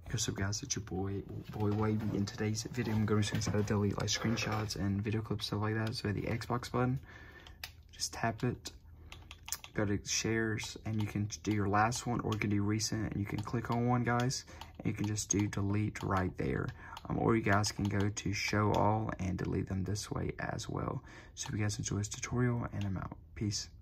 What's up guys, it's your boy Wavy. In today's video I'm going to show you how to delete like screenshots and video clips, stuff like that. So the Xbox button, just tap it, go to shares, and you can do your last one, or you can do recent, and you can click on one, guys, and you can just do delete right there. Or you guys can go to show all and delete them this way as well. So if you guys enjoy this tutorial, and I'm out. Peace.